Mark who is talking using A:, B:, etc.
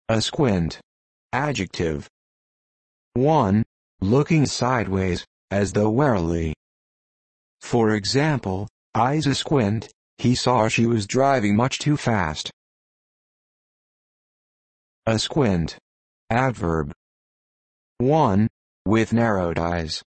A: Asquint. Adjective. 1. Looking sideways, as though warily. For example, eyes asquint, he saw she was driving much too fast. Asquint. Adverb. 1. With narrowed eyes.